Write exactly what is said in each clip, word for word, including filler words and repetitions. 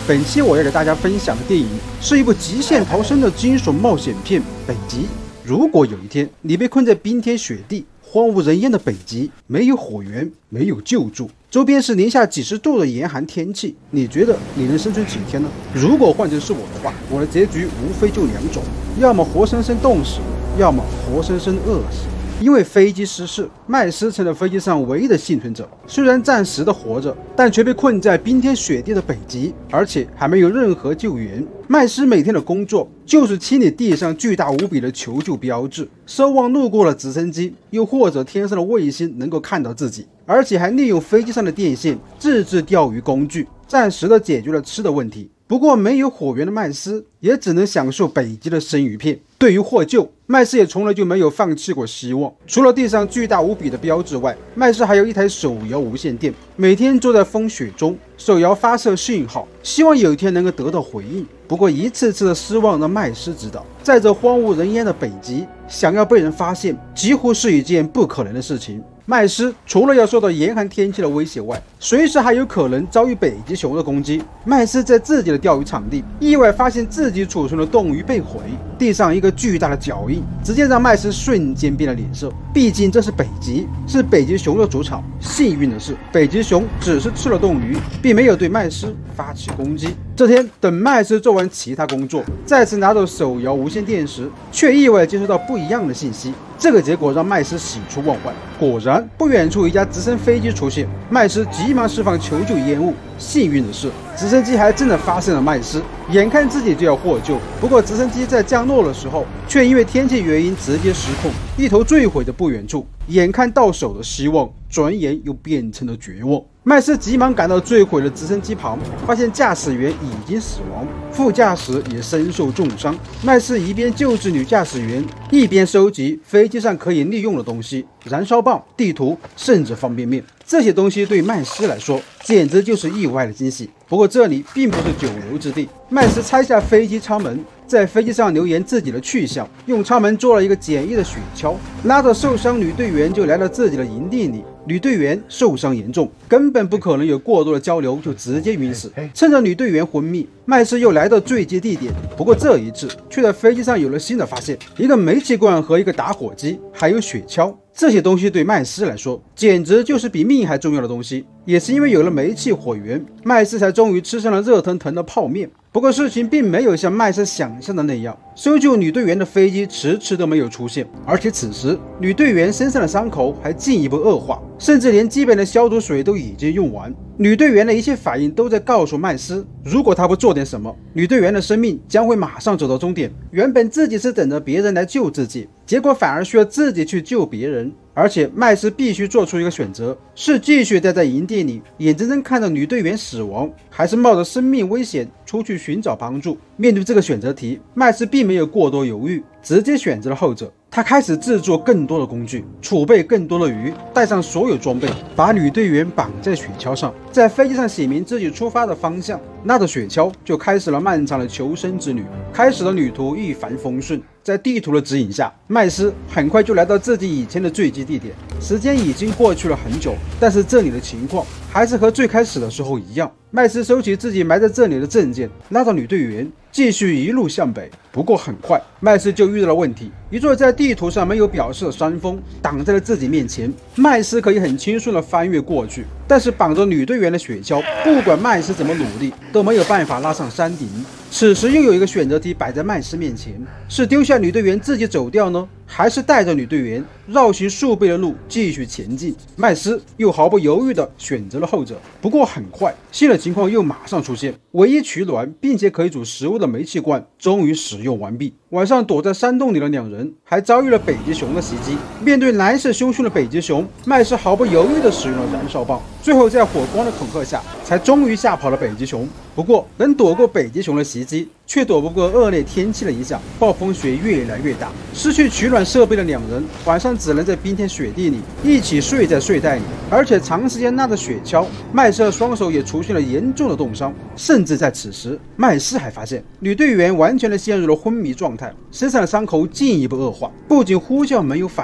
本期我要给大家分享的电影是一部极限逃生的惊悚冒险片《北极》。如果有一天你被困在冰天雪地、荒无人烟的北极，没有火源，没有救助，周边是零下几十度的严寒天气，你觉得你能生存几天呢？如果换成是我的话，我的结局无非就两种，要么活生生冻死，要么活生生饿死。因为飞机失事，麦斯成了飞机上唯一的幸存者。虽然暂时的活着，但却被困在冰天雪地的北极，而且还没有任何救援。麦斯每天的工作就是清理地上巨大无比的求救标志，奢望路过了直升机，又或者天上的卫星能够看到自己，而且还利用飞机上的电线自制钓鱼工具，暂时的解决了吃的问题。不过没有火源的麦斯也只能享受北极的生鱼片。对于获救，麦斯也从来就没有放弃过希望。除了地上巨大无比的标志外，麦斯还有一台手摇无线电，每天坐在风雪中，手摇发射信号，希望有一天能够得到回应。不过一次次的失望让麦斯知道，在这荒无人烟的北极，想要被人发现几乎是一件不可能的事情。麦斯除了要受到严寒天气的威胁外，随时还有可能遭遇北极熊的攻击。麦斯在自己的钓鱼场地意外发现自己储存的冻鱼被毁，地上一个巨大的脚印，直接让麦斯瞬间变了脸色。毕竟这是北极，是北极熊的主场。幸运的是，北极熊只是吃了冻鱼，并没有对麦斯发起攻击。这天，等麦斯做完其他工作，再次拿到手摇无线电时，却意外接收到不一样的信息。这个结果让麦斯喜出望外。果然，不远处一架直升飞机出现，麦斯急忙释放求救烟雾。幸运的是，直升机还真的发现了麦斯，眼看自己就要获救。不过，直升机在降落的时候，却因为天气原因直接失控，一头坠毁的不远处。眼看到手的希望，转眼又变成了绝望。麦斯急忙赶到坠毁的直升机旁，发现驾驶员已经死亡，副驾驶也身受重伤。麦斯一边救治女驾驶员，一边收集飞机上可以利用的东西，燃烧棒、地图，甚至方便面。这些东西对麦斯来说简直就是意外的惊喜。不过这里并不是久留之地，麦斯拆下飞机舱门，在飞机上留言自己的去向，用舱门做了一个简易的雪橇，拉着受伤女队员就来到自己的营地里。女队员受伤严重，根本不可能有过多的交流，就直接晕死。趁着女队员昏迷，麦斯又来到坠机地点。不过这一次却在飞机上有了新的发现，一个煤气罐和一个打火机，还有雪橇。这些东西对麦斯来说简直就是比命还重要的东西。也是因为有了煤气火源，麦斯才终于吃上了热腾腾的泡面。不过事情并没有像麦斯想象的那样，搜救女队员的飞机迟迟都没有出现，而且此时女队员身上的伤口还进一步恶化，甚至连基本的消毒水都已经用完。女队员的一切反应都在告诉麦斯，如果他不做点什么，女队员的生命将会马上走到终点。原本自己是等着别人来救自己，结果反而需要自己去救别人。而且麦斯必须做出一个选择，是继续待在营地里眼睁睁看着女队员死亡，还是冒着生命危险出去寻找帮助。面对这个选择题，麦斯并没有过多犹豫，直接选择了后者。他开始制作更多的工具，储备更多的鱼，带上所有装备，把女队员绑在雪橇上，在飞机上写明自己出发的方向，拉着雪橇就开始了漫长的求生之旅。开始的旅途一帆风顺，在地图的指引下，麦斯很快就来到自己以前的坠机地点。时间已经过去了很久，但是这里的情况还是和最开始的时候一样。麦斯收起自己埋在这里的证件，拉着女队员继续一路向北。不过很快，麦斯就遇到了问题，一座在地图上没有表示的山峰挡在了自己面前。麦斯可以很轻松地翻越过去，但是绑着女队员的雪橇，不管麦斯怎么努力，都没有办法拉上山顶。此时又有一个选择题摆在麦斯面前，是丢下女队员自己走掉呢，还是带着女队员绕行数倍的路继续前进？麦斯又毫不犹豫地选择了后者。不过很快，新的情况又马上出现，唯一取暖并且可以煮食物的煤气罐终于使用完毕。晚上躲在山洞里的两人还遭遇了北极熊的袭击。面对来势汹汹的北极熊，麦斯毫不犹豫地使用了燃烧棒，最后在火光的恐吓下，才终于吓跑了北极熊。不过，能躲过北极熊的袭击，却躲不过恶劣天气的影响。暴风雪越来越大，失去取暖设备的两人晚上只能在冰天雪地里一起睡在睡袋里，而且长时间拉着雪橇，麦斯的双手也出现了严重的冻伤。甚至在此时，麦斯还发现女队员完全的陷入了昏迷状态，身上的伤口进一步恶化，不仅呼叫没有反应，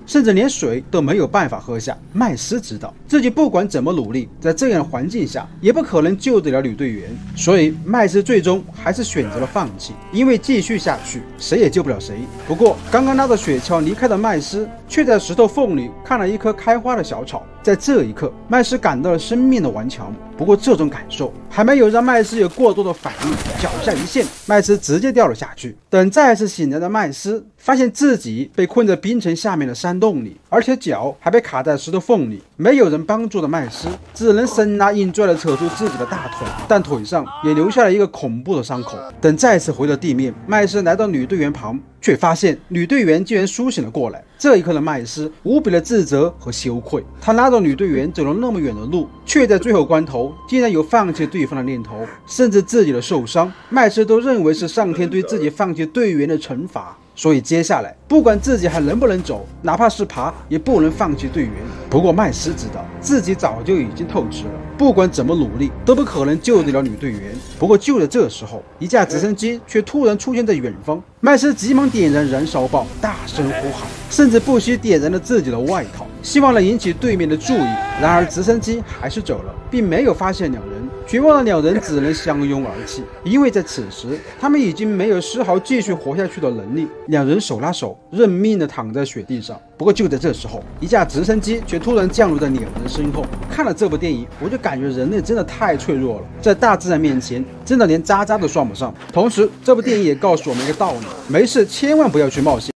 甚至连水都没有办法喝下。麦斯知道自己不管怎么努力，在这样的环境下也不可能救得了女队员，所以麦斯最终还是选择了放弃，因为继续下去谁也救不了谁。不过，刚刚拉着雪橇离开的麦斯，却在石头缝里看了一棵开花的小草。在这一刻，麦斯感到了生命的顽强。不过，这种感受还没有让麦斯有过多的反应，脚下一陷，麦斯直接掉了下去。等再次醒来的麦斯发现自己被困在冰层下面的山洞里，而且脚还被卡在石头缝里。没有人帮助的麦斯只能生拉硬拽地扯出自己的大腿，但腿上也留下了一个恐怖的伤口。等再次回到地面，麦斯来到女队员旁，却发现女队员竟然苏醒了过来。这一刻的麦斯无比的自责和羞愧，他拉着女队员走了那么远的路，却在最后关头竟然有放弃对方的念头，甚至自己的受伤，麦斯都认为是上天对自己放弃队员的惩罚。所以接下来，不管自己还能不能走，哪怕是爬，也不能放弃队员。不过麦斯知道自己早就已经透支了，不管怎么努力，都不可能救得了女队员。不过就在这时候，一架直升机却突然出现在远方。麦斯急忙点燃燃烧棒，大声呼喊，甚至不惜点燃了自己的外套，希望能引起对面的注意。然而直升机还是走了，并没有发现两人。绝望的两人只能相拥而泣，因为在此时，他们已经没有丝毫继续活下去的能力。两人手拉手，认命地躺在雪地上。不过就在这时候，一架直升机却突然降落在两人身后。看了这部电影，我就感觉人类真的太脆弱了，在大自然面前，真的连渣渣都算不上。同时，这部电影也告诉我们一个道理：没事千万不要去冒险。